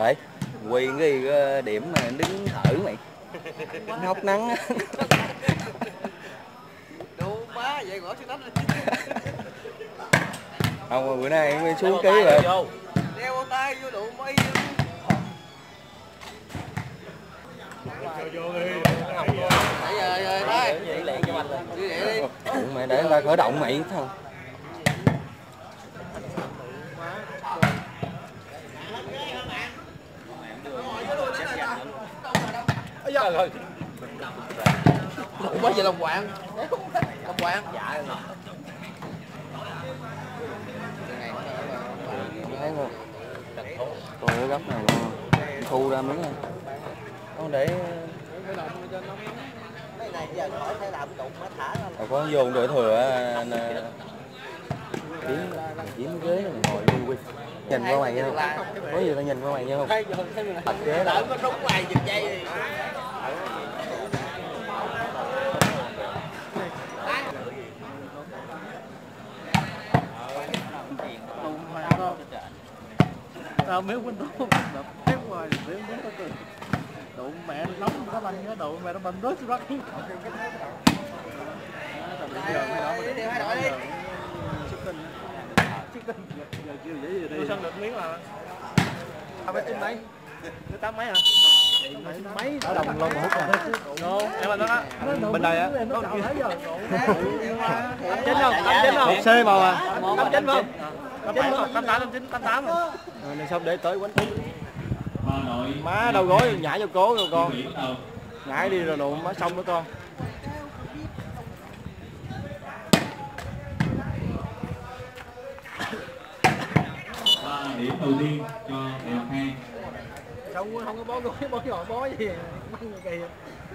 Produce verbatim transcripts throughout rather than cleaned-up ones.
Đấy, Quy cái điểm mà đứng thở mày. Hốc nắng á. Đủ má vậy gõ xuống đất đi. Không, bữa nay em xuống ký rồi. Đeo bao tay vô đủ mấy. Vô đi. Nãy giờ rồi đây. Vậy liền cho mình rồi. Đi đi. Mày để người ta khởi động mày thằng. Trời ơi. Đủ quá vậy Long Quạng. Long Quạng. Dạ rồi. Thấy không? Tôi gấp này luôn. Thu ra miếng này. Con để Cái này giờ khỏi phải làm đụng mới thả ra. rồi có vô đội thừa anh kiếm kiếm cái ghế này ngồi vui vui. Nhìn qua mày không? Có gì tao nhìn qua mày không? Ghế đỡ có đúng mày giật dây đi. Tao miếng bánh tôm đập hết hoài miếng bánh tôm đụng mẹ nó nóng nó banh nó đụng mẹ nó banh rớt xuống đất. Tôi sân được miếng mà. Tao phải chín mấy? Thứ tám mấy hả? Mấy ở đồng luôn mà hút rồi. Đâu, em bên đó á. Bên đây á. Tám chín không? Tám chín không? một C màu à? Tám chín không? Tám tám, tám chín, tám tám rồi. Này xong để tới quánh thúng. Má đầu gối nhảy vô cố rồi con. Nhảy đi rồi đụng má xong nữa con. Điểm đầu tiên cho Đại học hai. Sao không có bó gối, bó giò bó gì măng gì kìa.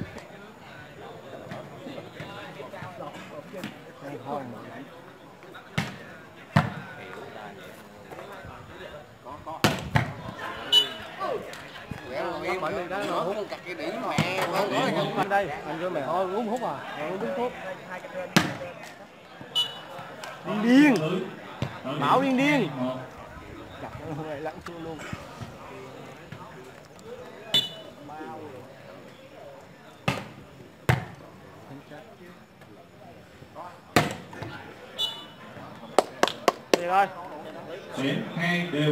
Mọi người đó nó hút cặp cái đĩ mẹ anh đây, anh cho mày thôi uống hút à, uống thuốc. Điên điên. Bảo điên điên. Chặt nó lại lặn xuống luôn. Đi thôi. Điểm hai đều.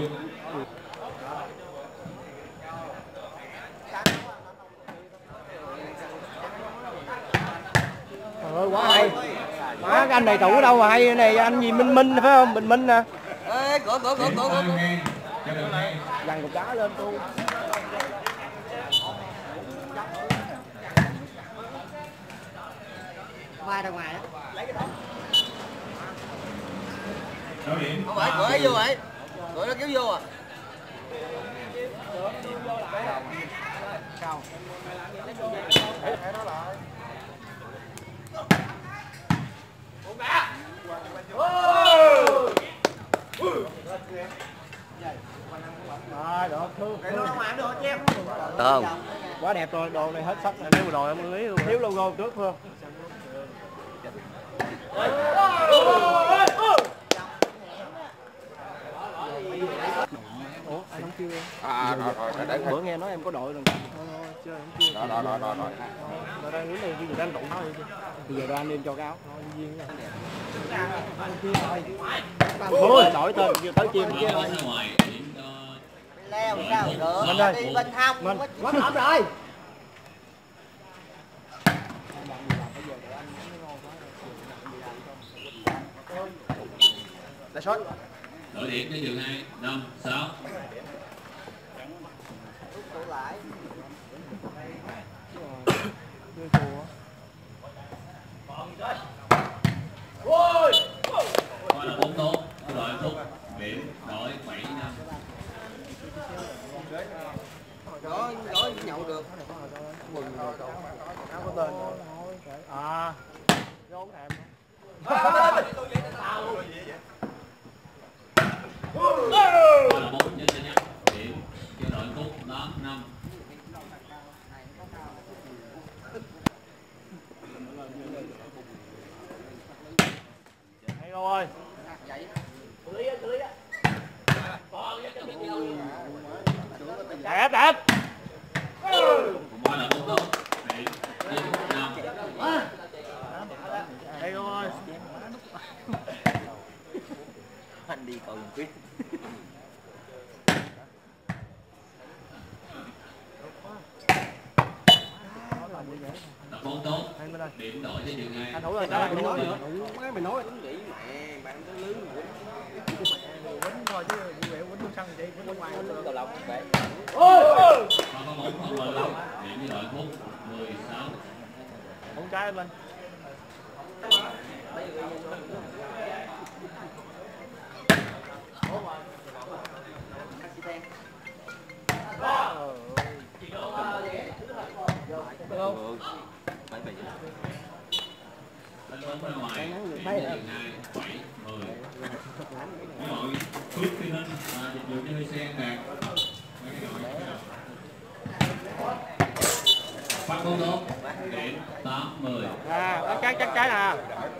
Trời ơi quá hay. Má cái anh này thủ ở đâu mà hay, cái này anh gì Minh Minh phải không? Bình Minh nè. Ê, cửa cửa cửa cửa cửa. Dằn cục đá lên tu. Vai ra ngoài á. Điểm. Không phải cửa ấy vô vậy. Cửa nó kéo vô à. Cao. Rồi, được thương. Cái nó mà được chứ em. Được không? Quá đẹp rồi, đồ này hết sắc rồi. Nếu mà đồ em lý luôn. Thiếu logo trước Phương. Ủa, anh không kêu em? À rồi rồi để bữa nghe nói em có đội rồi. Chưa em kêu. Rồi rồi rồi rồi rồi. Rồi đang đứng đây bây giờ đang đụng thôi. Bây giờ ra anh đem cho cái áo. Viên nha. Ôi, đổi tên vừa tới chim kia rồi. Leo sao được. Mình đây. Đi bên hông. Mình quá ổn rồi. Là sót. Đổi điểm cho trường hai, năm, sáu. Lại. Coi là bốn tốt, đội phút, điểm đổi bảy năm. Đó, đó nhậu được. Quần rồi cậu. Áo có tên rồi. À. Rốn thèm. Coi là bốn cho sinh nhật, điểm cho đội phút, đó năm. Hay đâu ơi. Xử lý á, xử lý á. Đẹp đẹp. Qua là bóng tốt. Điểm chín năm. Đây rồi. Anh đi cầu quyết. Là bóng tốt. Điểm đổi cho trường hai. Anh thủ rồi đó. Mày nói nữa. Má mày nói đúng vậy mẹ, bạn tới lưới Quýnh thôi chứ vui vẻ quýnh sân gì quýnh ở ngoài. cầu lông vậy. Ôi. Qua có bóng không mười lăm. Điểm cho đội Phúc mười sáu. Bóng trái anh Minh. Đánh bóng ra ngoài. Điểm cho trường hai bảy mười. Mấy đội Phước Phi Ninh và dịch vụ cho hơi sen đạt. Phát bóng tốt. Điểm tám mười. À, nó chắc chắc trái nè.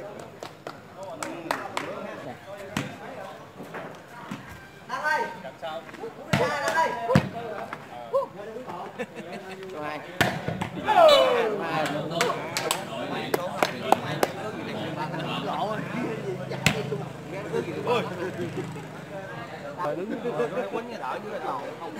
Hai. Phát bóng tốt. Đổi điểm cho đội Rồi đứng rồi nó quýnh cái đỡ dưới lò không.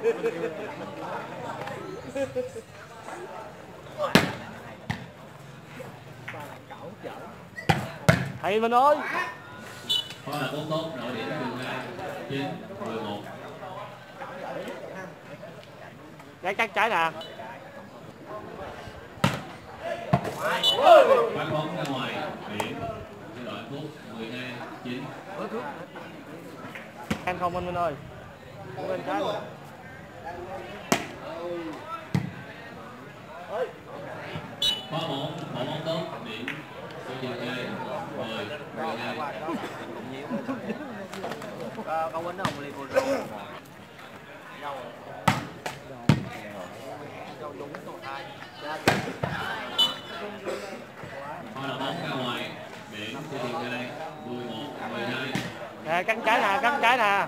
Thầy Minh ơi. Qua là bóng tốt. Đổi điểm cho trường hai chín mười một. Chắc chắc trái nè. Phát bóng ra ngoài. Điểm cho đội Phúc mười hai chín. Anh không anh Minh ơi. Bên trái rồi. Có bóng, bỏ bóng tốt. Điểm cho trường hai mười mười hai. Câu quýnh nó không liên quan rồi. Qua là bóng ra ngoài. Điểm cho trường hai mười một mười hai. Nè cắn trái nè, cắn trái nè.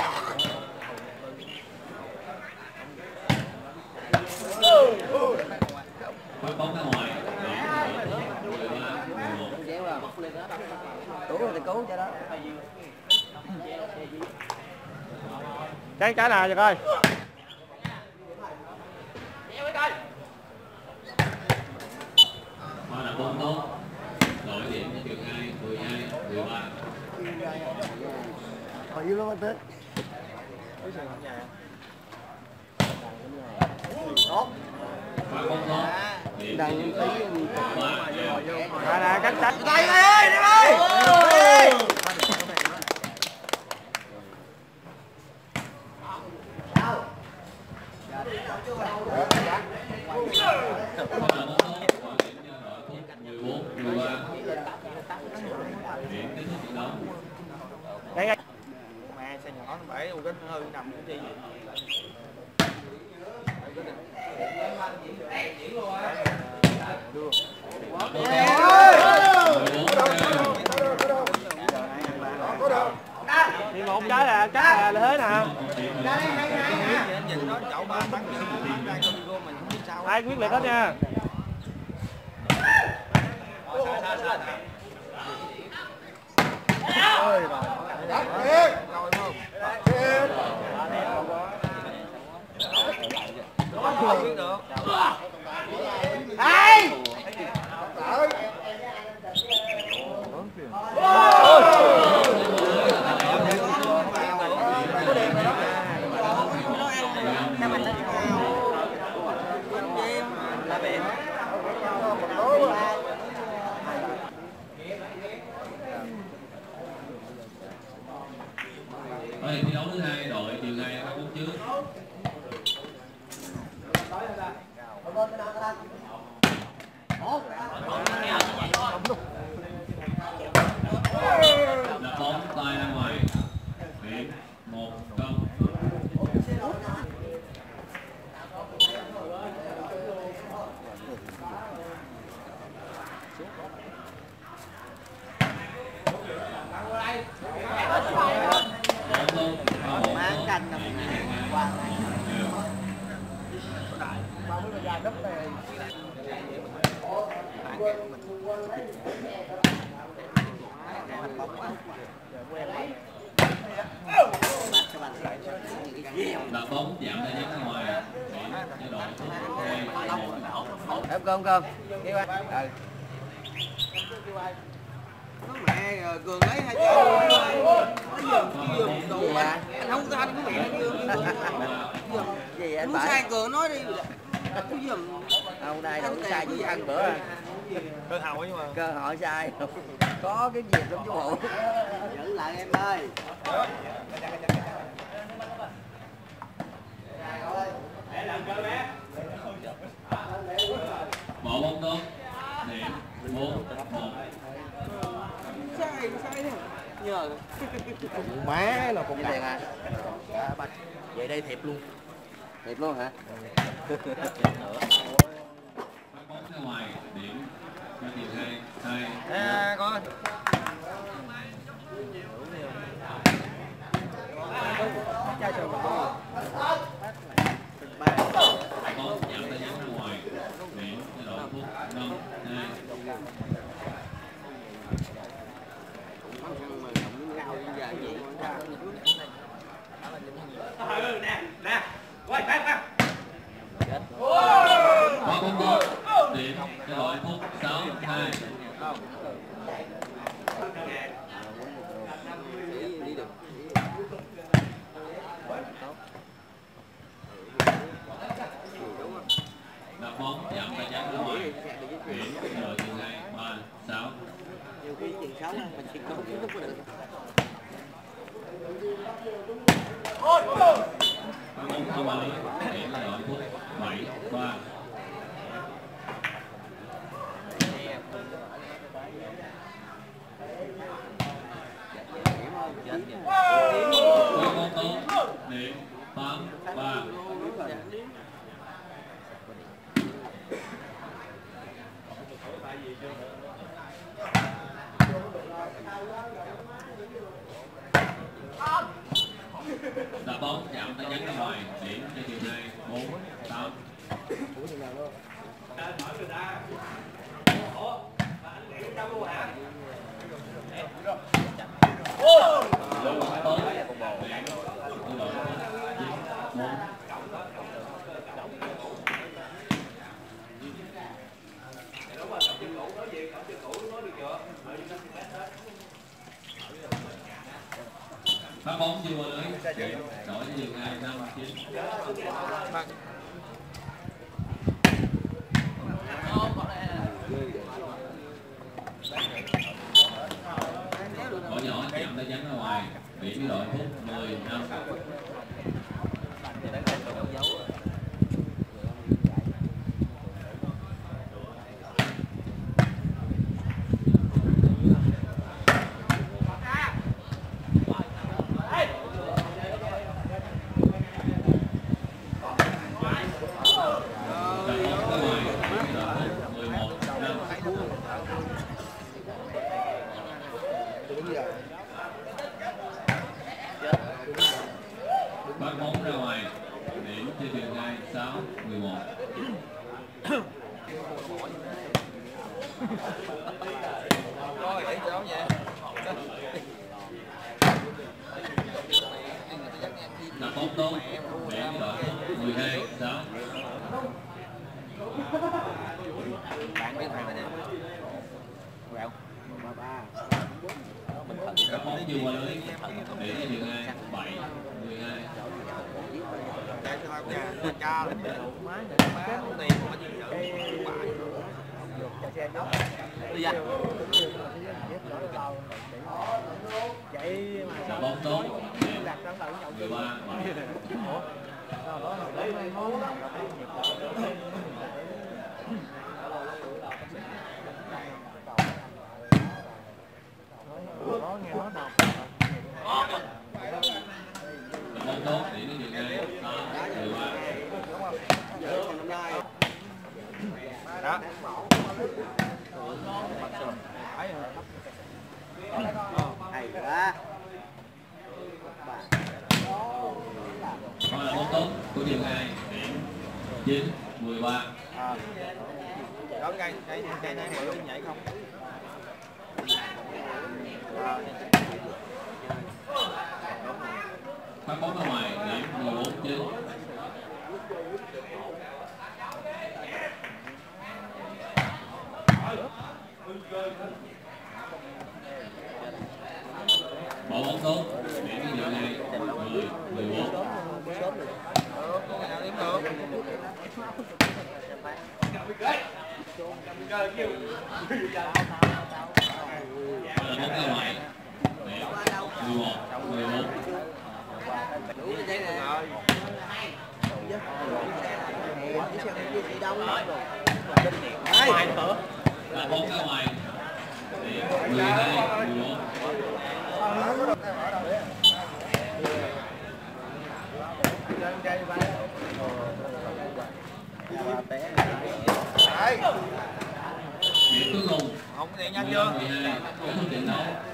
Phát bóng ra ngoài. Điểm mười ba mười một. Déo ra. Cứu rồi thì cứu cho đó. Trái trái nè Giật ơi. Qua là bóng tốt. Đổi điểm cho trường hai mười hai mười ba. Hồi yêu lắm anh Tết. Phát bóng tốt. Điểm cho trường hai ba. Nè nè cắn trái. Đây ơi, đi ơi. Đây đây. Mẹ xe nhỏ nó bể u kính hư nằm cái gì. Đi một trái là chắc là thế nè. Ai quyết liệt hết nha. Ôi rồi. Không biết được. Ai? Đây thi đấu thứ hai, đội trường hai phát bóng trước. Đập bóng tay ra ngoài. Điểm một không. Bóng luôn. canh năm qua là bóng chạm ra nhắm ngoài chế độ em cơm cơm đi qua nó mẹ Cường lấy hai chai nó giùm đồ mà anh không có anh có mẹ giùm gì anh phải sai Cường nói đi giùm ông đây đâu sai chỉ ăn bữa cơ hội nhưng mà cơ hội sai có cái gì trong chú bộ giữ lại em ơi bỏ bóng tốt điểm bốn một sai sai thôi nhờ má nó cũng như tiền à vậy đây thiệp luôn thiệp luôn hả bóng ra ngoài điểm cho tiền hai hai à con chai sườn bóng chạm ra nhắm ra ngoài điểm chế độ phút năm hai qua bóng tốt điểm chế độ phút sáu hai đặt bóng chạm ra nhắm ra ngoài điểm chế độ tiền hai ba sáu nhiều khi tiền sáu mình chỉ có kiến thức có được bóng không bao điểm chế độ phút bảy ba qua bóng tốt điểm tám ba đá bóng chạm tay nhắn ra ngoài điểm cho tiền hai bốn tám tốt điểm chế độ chín bốn phát bóng chưa lưới điểm đổi cho đường hai năm chín bỏ nhỏ chạm tay nhắn ra ngoài điểm với đội phút mười năm phát bóng ra ngoài điểm cho đường hai sáu mười một đặt bóng tốt điểm đội mười hai sáu bạn biết thằng này quẹo đặt bóng chưa qua lưới điểm cho đường hai bảy mười hai cha lấy má má tiền mà gì đi ra đặt bóng tốt điểm mười ba bóng tốt điểm đến đường hai mười ba đó hay quá của Điều hai điểm chín mười ba. À. Đó cây cây cây này mọi người nhảy không? À. Phát bóng ra ngoài điểm mười bốn chín. Bỏ bóng xuống điểm của Điều hai mười mười bốn. Bóng ra ngoài mười một mười bốn. Đủ như thế này. Là bóng ra ngoài điểm mười hai mười bốn. Điểm cuối cùng Không thì nhanh chưa? kết thúc trận đấu.